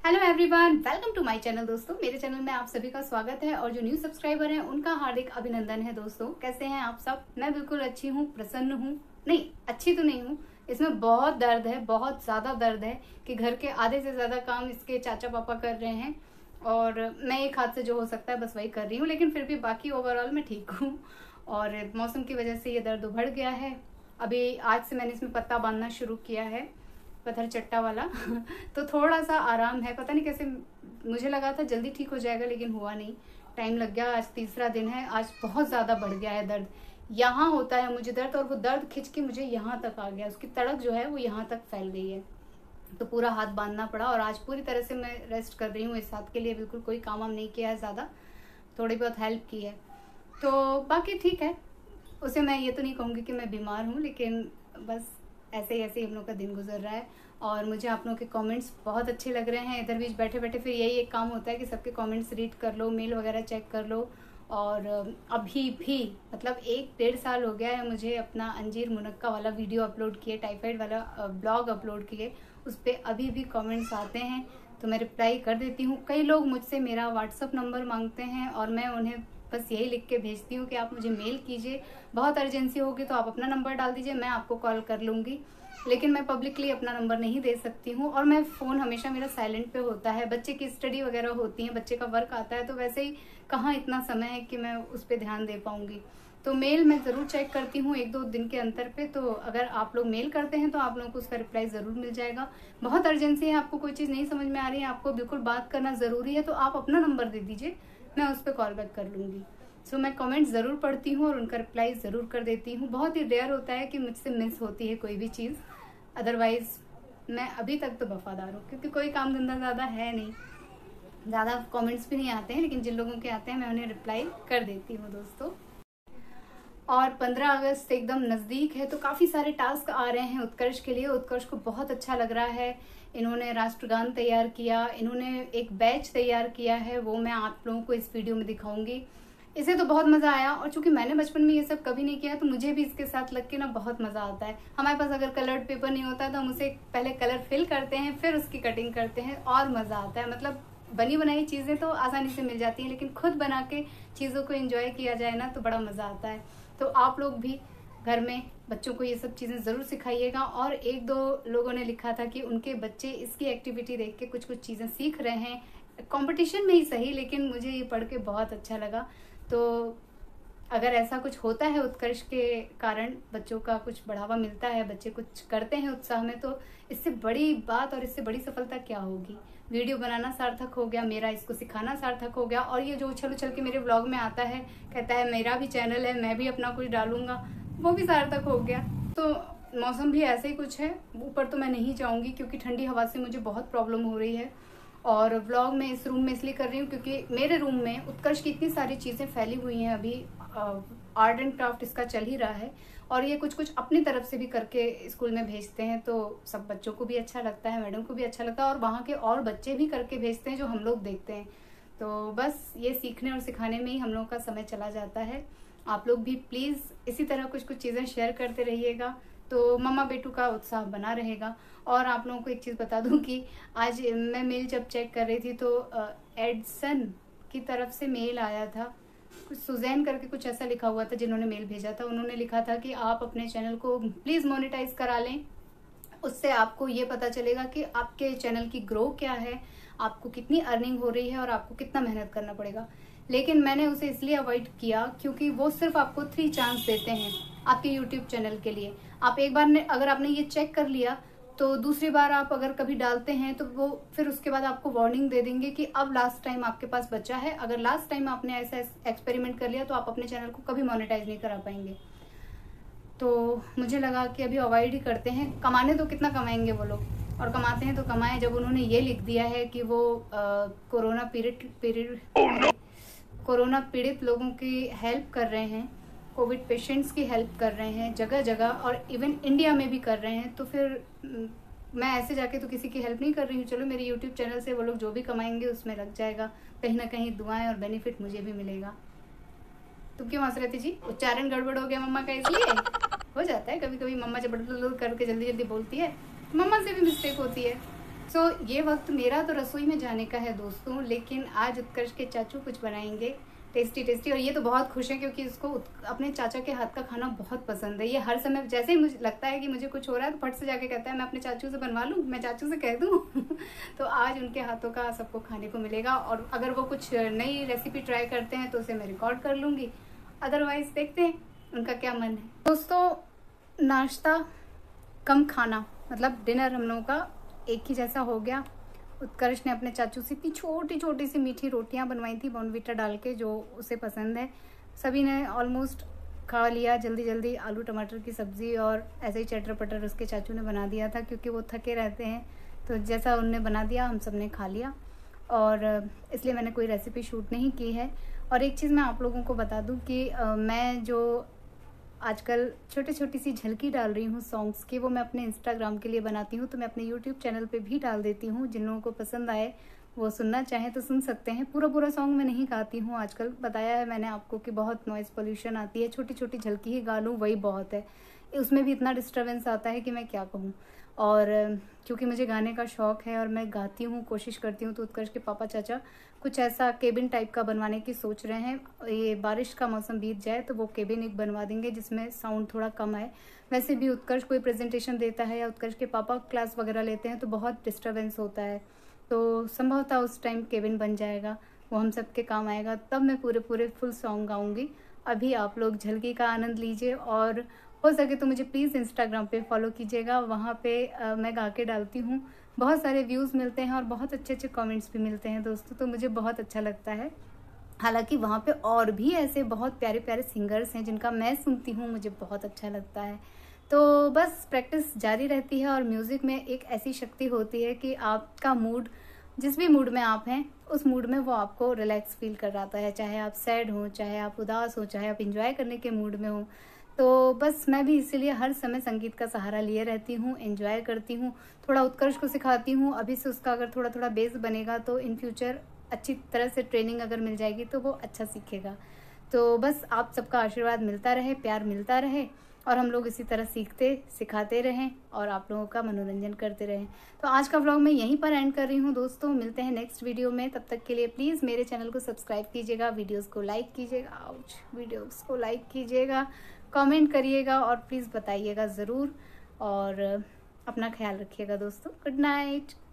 Hello everyone, welcome to my channel. दोस्तों, मेरे channel में आप सभी का स्वागत है और जो न्यू सब्सक्राइबर हैं उनका हार्दिक अभिनंदन है। दोस्तों, कैसे हैं आप सब? मैं बिल्कुल अच्छी हूँ, प्रसन्न हूँ। नहीं, अच्छी तो नहीं हूँ, इसमें बहुत दर्द है, बहुत ज्यादा दर्द है कि घर के आधे से ज्यादा काम इसके चाचा पापा कर रहे हैं और मैं एक हाथ से जो हो सकता है बस वही कर रही हूँ, लेकिन फिर भी बाकी ओवरऑल मैं ठीक हूँ। और मौसम की वजह से ये दर्द उभड़ गया है। अभी आज से मैंने इसमें पत्ता बांधना शुरू किया है, पत्थर चट्टा वाला तो थोड़ा सा आराम है। पता नहीं कैसे, मुझे लगा था जल्दी ठीक हो जाएगा लेकिन हुआ नहीं, टाइम लग गया। आज तीसरा दिन है, आज बहुत ज़्यादा बढ़ गया है दर्द। यहाँ होता है मुझे दर्द और वो दर्द खिंच के मुझे यहाँ तक आ गया, उसकी तड़क जो है वो यहाँ तक फैल गई है, तो पूरा हाथ बांधना पड़ा। और आज पूरी तरह से मैं रेस्ट कर रही हूँ इस हाथ के लिए, बिल्कुल कोई काम वाम नहीं किया है ज़्यादा, थोड़ी बहुत हेल्प की है, तो बाकी ठीक है। उसे मैं ये तो नहीं कहूँगी कि मैं बीमार हूँ, लेकिन बस ऐसे ही हम लोग का दिन गुजर रहा है। और मुझे आप लोगों के कमेंट्स बहुत अच्छे लग रहे हैं। इधर बीच बैठे बैठे फिर यही एक काम होता है कि सबके कमेंट्स रीड कर लो, मेल वगैरह चेक कर लो। और अभी भी मतलब 1-1.5 साल हो गया है मुझे अपना अंजीर मुनक्का वाला वीडियो अपलोड किए, टाइफाइड वाला ब्लॉग अपलोड किए, उस पर अभी भी कमेंट्स आते हैं तो मैं रिप्लाई कर देती हूँ। कई लोग मुझसे मेरा व्हाट्सअप नंबर मांगते हैं और मैं उन्हें बस यही लिख के भेजती हूँ कि आप मुझे मेल कीजिए, बहुत अर्जेंसी होगी तो आप अपना नंबर डाल दीजिए, मैं आपको कॉल कर लूँगी। लेकिन मैं पब्लिकली अपना नंबर नहीं दे सकती हूँ और मैं फ़ोन हमेशा मेरा साइलेंट पे होता है। बच्चे की स्टडी वगैरह होती है, बच्चे का वर्क आता है, तो वैसे ही कहाँ इतना समय है कि मैं उस पर ध्यान दे पाऊँगी। तो मेल मैं ज़रूर चेक करती हूँ 1-2 दिन के अंतर पे, तो अगर आप लोग मेल करते हैं तो आप लोगों को उसका रिप्लाई ज़रूर मिल जाएगा। बहुत अर्जेंसी है, आपको कोई चीज़ नहीं समझ में आ रही है, आपको बिल्कुल बात करना ज़रूरी है, तो आप अपना नंबर दे दीजिए, मैं उस पर कॉल बैक कर लूँगी। सो मैं कमेंट ज़रूर पढ़ती हूँ और उनका रिप्लाई ज़रूर कर देती हूँ। बहुत ही रेयर होता है कि मुझसे मिस होती है कोई भी चीज़, अदरवाइज़ मैं अभी तक तो वफादार हूँ, क्योंकि कोई काम धंधा ज़्यादा है नहीं, ज़्यादा कमेंट्स भी नहीं आते हैं, लेकिन जिन लोगों के आते हैं मैं उन्हें रिप्लाई कर देती हूँ। दोस्तों, और 15 अगस्त एकदम नज़दीक है तो काफ़ी सारे टास्क आ रहे हैं उत्कर्ष के लिए। उत्कर्ष को बहुत अच्छा लग रहा है, इन्होंने राष्ट्रगान तैयार किया, इन्होंने एक बैच तैयार किया है, वो मैं आप लोगों को इस वीडियो में दिखाऊंगी। इसे तो बहुत मज़ा आया और चूंकि मैंने बचपन में ये सब कभी नहीं किया तो मुझे भी इसके साथ लग के ना बहुत मज़ा आता है। हमारे पास अगर कलर्ड पेपर नहीं होता तो हम उसे पहले कलर फिल करते हैं, फिर उसकी कटिंग करते हैं और मज़ा आता है। मतलब बनी बनाई चीज़ें तो आसानी से मिल जाती हैं, लेकिन खुद बना के चीज़ों को एंजॉय किया जाए ना तो बड़ा मज़ा आता है। तो आप लोग भी घर में बच्चों को ये सब चीज़ें ज़रूर सिखाइएगा। और 1-2 लोगों ने लिखा था कि उनके बच्चे इसकी एक्टिविटी देख के कुछ चीज़ें सीख रहे हैं, कंपटीशन में ही सही, लेकिन मुझे ये पढ़ के बहुत अच्छा लगा। तो अगर ऐसा कुछ होता है उत्कर्ष के कारण, बच्चों का कुछ बढ़ावा मिलता है, बच्चे कुछ करते हैं उत्साह में, तो इससे बड़ी बात और इससे बड़ी सफलता क्या होगी। वीडियो बनाना सार्थक हो गया मेरा, इसको सिखाना सार्थक हो गया, और ये जो उछल उछल के मेरे व्लॉग में आता है, कहता है मेरा भी चैनल है, मैं भी अपना कुछ डालूंगा, वो भी सार्थक हो गया। तो मौसम भी ऐसे ही कुछ है। ऊपर तो मैं नहीं जाऊँगी क्योंकि ठंडी हवा से मुझे बहुत प्रॉब्लम हो रही है। और व्लॉग में इस रूम में इसलिए कर रही हूँ क्योंकि मेरे रूम में उत्कर्ष की इतनी सारी चीज़ें फैली हुई हैं। अभी आर्ट एंड क्राफ्ट इसका चल ही रहा है और ये कुछ अपनी तरफ से भी करके स्कूल में भेजते हैं, तो सब बच्चों को भी अच्छा लगता है, मैडम को भी अच्छा लगता है, और वहाँ के और बच्चे भी करके भेजते हैं जो हम लोग देखते हैं। तो बस ये सीखने और सिखाने में ही हम लोग का समय चला जाता है। आप लोग भी प्लीज़ इसी तरह कुछ चीज़ें शेयर करते रहिएगा, तो मम्मा बेटू का उत्साह बना रहेगा। और आप लोगों को एक चीज़ बता दूं कि आज मैं मेल जब चेक कर रही थी तो एडसन की तरफ से मेल आया था, कुछ सुजैन करके कुछ ऐसा लिखा हुआ था जिन्होंने मेल भेजा था। उन्होंने लिखा था कि आप अपने चैनल को प्लीज़ मोनेटाइज करा लें, उससे आपको ये पता चलेगा कि आपके चैनल की ग्रो क्या है, आपको कितनी अर्निंग हो रही है और आपको कितना मेहनत करना पड़ेगा। लेकिन मैंने उसे इसलिए अवॉइड किया क्योंकि वो सिर्फ आपको 3 चांस देते हैं आपके यूट्यूब चैनल के लिए। आप एक बार अगर आपने ये चेक कर लिया तो दूसरी बार आप अगर कभी डालते हैं तो वो फिर उसके बाद आपको वार्निंग दे देंगे कि अब लास्ट टाइम आपके पास बचा है। अगर लास्ट टाइम आपने ऐसा एक्सपेरिमेंट कर लिया तो आप अपने चैनल को कभी मोनेटाइज नहीं करा पाएंगे। तो मुझे लगा कि अभी अवॉइड ही करते हैं। कमाने तो कितना कमाएंगे वो लोग, और कमाते हैं तो कमाएं। जब उन्होंने ये लिख दिया है कि वो कोरोना पीड़ित लोगों की हेल्प कर रहे हैं, कोविड पेशेंट्स की हेल्प कर रहे हैं जगह जगह, और इवन इंडिया में भी कर रहे हैं, तो फिर मैं ऐसे जाके तो किसी की हेल्प नहीं कर रही हूँ। चलो मेरे यूट्यूब चैनल से वो लोग जो भी कमाएंगे उसमें लग जाएगा, कहीं ना कहीं दुआएं और बेनिफिट मुझे भी मिलेगा। तुम क्यों हंस रहे थे जी? उच्चारण गड़बड़ हो गया मम्मा का, इसलिए हो जाता है कभी कभी। मम्मा जब करके जल्दी जल्दी बोलती है, मम्मा से भी मिस्टेक होती है। सो ये वक्त मेरा तो रसोई में जाने का है दोस्तों, लेकिन आज उत्कर्ष के चाचू कुछ बनाएंगे टेस्टी टेस्टी, और ये तो बहुत खुश है क्योंकि इसको अपने चाचा के हाथ का खाना बहुत पसंद है। ये हर समय जैसे ही मुझे लगता है कि मुझे कुछ हो रहा है तो फट से जाके कहता है मैं अपने चाचू से बनवा लूँ, मैं चाचू से कह दूँ तो आज उनके हाथों का सबको खाने को मिलेगा, और अगर वो कुछ नई रेसिपी ट्राई करते हैं तो उसे मैं रिकॉर्ड कर लूँगी। अदरवाइज देखते हैं उनका क्या मन है। दोस्तों नाश्ता कम खाना, मतलब डिनर हम लोगों का एक ही जैसा हो गया। उत्कर्ष ने अपने चाचू से इतनी छोटी छोटी सी मीठी रोटियां बनवाई थी बॉर्नवीटा डाल के, जो उसे पसंद है। सभी ने ऑलमोस्ट खा लिया जल्दी जल्दी। आलू टमाटर की सब्ज़ी और ऐसे ही चटर पटर उसके चाचू ने बना दिया था क्योंकि वो थके रहते हैं, तो जैसा उनने बना दिया हम सब ने खा लिया, और इसलिए मैंने कोई रेसिपी शूट नहीं की है। और एक चीज़ मैं आप लोगों को बता दूं कि मैं जो आजकल छोटी सी झलकी डाल रही हूँ सॉन्ग्स की, वो मैं अपने इंस्टाग्राम के लिए बनाती हूँ, तो मैं अपने यूट्यूब चैनल पे भी डाल देती हूँ। जिन लोगों को पसंद आए वो सुनना चाहें तो सुन सकते हैं। पूरा सॉन्ग मैं नहीं गाती हूँ आजकल, बताया है मैंने आपको कि बहुत नॉइज़ पोल्यूशन आती है, छोटी छोटी झलकी ही गा लूँ वही बहुत है। उसमें भी इतना डिस्टर्बेंस आता है कि मैं क्या कहूँ। और क्योंकि मुझे गाने का शौक़ है और मैं गाती हूँ, कोशिश करती हूँ, तो उत्कर्ष के पापा चाचा कुछ ऐसा केबिन टाइप का बनवाने की सोच रहे हैं। ये बारिश का मौसम बीत जाए तो वो केबिन एक बनवा देंगे जिसमें साउंड थोड़ा कम आए। वैसे भी उत्कर्ष कोई प्रेजेंटेशन देता है या उत्कर्ष के पापा क्लास वगैरह लेते हैं तो बहुत डिस्टर्बेंस होता है, तो संभवतः उस टाइम केबिन बन जाएगा, वो हम सबके काम आएगा। तब मैं पूरे फुल सॉन्ग गाऊंगी। अभी आप लोग झलकी का आनंद लीजिए, और हो सके तो मुझे प्लीज़ इंस्टाग्राम पे फॉलो कीजिएगा। वहाँ पे मैं गा के डालती हूँ, बहुत सारे व्यूज़ मिलते हैं और बहुत अच्छे कमेंट्स भी मिलते हैं दोस्तों, तो मुझे बहुत अच्छा लगता है। हालांकि वहाँ पे और भी ऐसे बहुत प्यारे प्यारे सिंगर्स हैं जिनका मैं सुनती हूँ, मुझे बहुत अच्छा लगता है। तो बस प्रैक्टिस जारी रहती है, और म्यूज़िक में एक ऐसी शक्ति होती है कि आपका मूड, जिस भी मूड में आप हैं उस मूड में वो आपको रिलैक्स फील कराता है, चाहे आप सैड हो, चाहे आप उदास हो, चाहे आप इंजॉय करने के मूड में हो। तो बस मैं भी इसीलिए हर समय संगीत का सहारा लिए रहती हूँ, एंजॉय करती हूँ। थोड़ा उत्कर्ष को सिखाती हूँ, अभी से उसका अगर थोड़ा बेस बनेगा तो इन फ्यूचर अच्छी तरह से ट्रेनिंग अगर मिल जाएगी तो वो अच्छा सीखेगा। तो बस आप सबका आशीर्वाद मिलता रहे, प्यार मिलता रहे, और हम लोग इसी तरह सीखते सिखाते रहें और आप लोगों का मनोरंजन करते रहें। तो आज का व्लॉग मैं यहीं पर एंड कर रही हूँ दोस्तों, मिलते हैं नेक्स्ट वीडियो में। तब तक के लिए प्लीज़ मेरे चैनल को सब्सक्राइब कीजिएगा, वीडियोस को लाइक कीजिएगा, कमेंट करिएगा, और प्लीज़ बताइएगा ज़रूर, और अपना ख्याल रखिएगा दोस्तों। Good night.